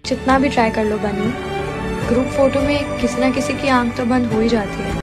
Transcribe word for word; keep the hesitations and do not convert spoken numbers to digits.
जितना भी ट्राई कर लो बनी, ग्रुप फोटो में किसी ना किसी की आंख तो बंद हो ही जाती है।